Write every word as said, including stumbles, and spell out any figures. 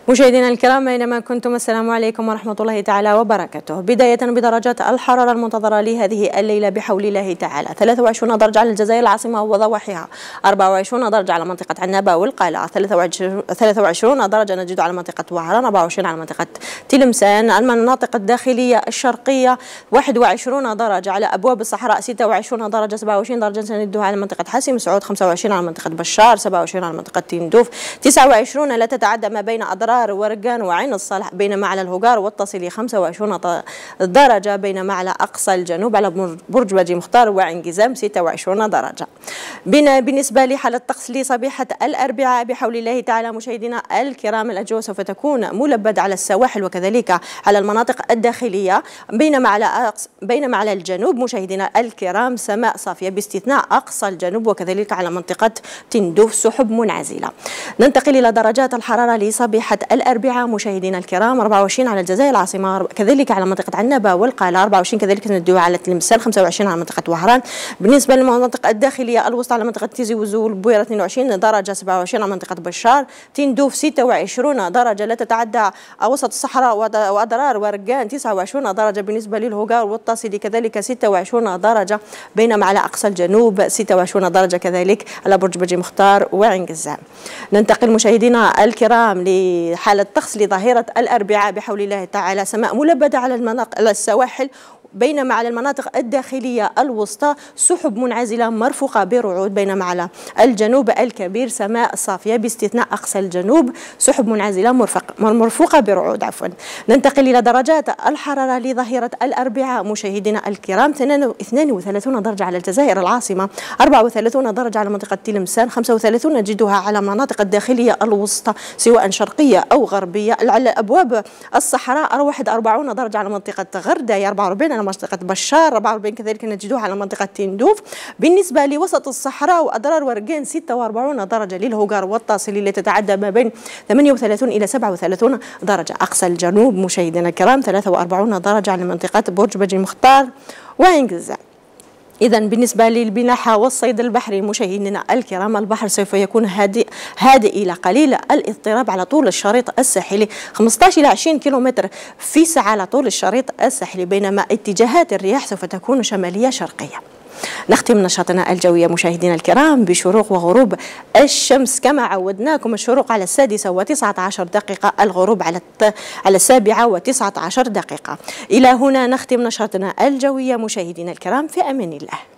مشاهدينا الكرام اينما كنتم، السلام عليكم ورحمة الله تعالى وبركاته. بداية بدرجات الحرارة المنتظرة لهذه الليلة بحول الله تعالى: ثلاثة وعشرين درجة على الجزائر العاصمة وضواحيها، أربعة وعشرين درجة على منطقة عنابة والقلعة، ثلاثة وعشرين درجة نجد على منطقة وهران، أربعة وعشرين على منطقة تلمسان. المناطق الداخلية الشرقية واحد وعشرين درجة على أبواب الصحراء، ستة وعشرين درجة، سبعة وعشرين درجة سندوها على منطقة حاسم سعود، خمسة وعشرين على منطقة بشار، سبعة وعشرين على منطقة تندوف، تسعة وعشرين لا تتعدى ما بين أضرار ورقان وعين الصالح، بينما على الهجار والتصلي خمسة وعشرين درجة، بينما على أقصى الجنوب على برج باجي مختار وعنقزام ستة وعشرين درجة. بالنسبة لحالة الطقس لصبيحة الأربعاء بحول الله تعالى مشاهدينا الكرام، الأجواء سوف تكون ملبد على السواحل وكذلك على المناطق الداخلية، بينما على بينما على الجنوب مشاهدينا الكرام سماء صافية باستثناء أقصى الجنوب وكذلك على منطقة تندوف سحب منعزلة. ننتقل إلى درجات الحرارة لصبيحة الأربعاء مشاهدينا الكرام: أربعة وعشرين على الجزائر العاصمة، كذلك على منطقة عنابة والقلعة، أربعة وعشرين كذلك ندوها على تلمسان، خمسة وعشرين على منطقة وهران. بالنسبة للمناطق الداخلية الوسطى على منطقة تيزي وزول البويرة اثنين وعشرين درجة، سبعة وعشرين على منطقة بشار، تندوف ستة وعشرين درجة لا تتعدى وسط الصحراء وأضرار ورقان، تسعة وعشرين درجة. بالنسبة للهجار والتصلي كذلك ستة وعشرين درجة، بينما على أقصى الجنوب ستة وعشرين درجة كذلك على برج باجي مختار وعنقزام. ننتقل مشاهدينا الكرام لحالة طقس لظهيرة الأربعاء بحول الله تعالى: سماء ملبدة على المناطق على السواحل، بينما على المناطق الداخلية الوسطى سحب منعزلة مرفوقة برعود، بينما على الجنوب الكبير سماء صافية باستثناء أقصى الجنوب سحب منعزلة مرفوقة برعود عفوا. ننتقل إلى درجات الحرارة لظهيرة الأربعاء مشاهدينا الكرام: اثنين وثلاثين درجة على الجزائر العاصمة، أربعة وثلاثين درجة على منطقة تلمسان، خمسة وثلاثين نجدها على مناطق الداخلية الوسطى سواء شرقية أو غربية. على أبواب الصحراء واحد وأربعين درجة على منطقة غرداية، أربعة وأربعين على منطقة بشار، أربعة وأربعين كذلك نجدوها على منطقة تندوف. بالنسبة لوسط الصحراء وأضرار ورقان ستة وأربعين درجة للهجار والتصلي اللي تتعدى ما بين ثمانية وثلاثين إلى سبعة وثلاثين درجة. أقصى الجنوب مشاهدينا الكرام ثلاثة وأربعين درجة على منطقة برج باجي مختار وعنقزام. إذا بالنسبة للبناحة والصيد البحري مشاهدينا الكرام، البحر سوف يكون هادئ هادئ إلى قليل الاضطراب على طول الشريط الساحلي، خمسة عشر إلى عشرين كيلومتر في الساعة على طول الشريط الساحلي، بينما اتجاهات الرياح سوف تكون شمالية شرقية. نختم نشاطنا الجوية مشاهدينا الكرام بشروق وغروب الشمس كما عودناكم: الشروق على السادسة وتسعة عشر دقيقة، الغروب على على السابعة وتسعة عشر دقيقة. إلى هنا نختم نشاطنا الجوية مشاهدينا الكرام، في أمان الله.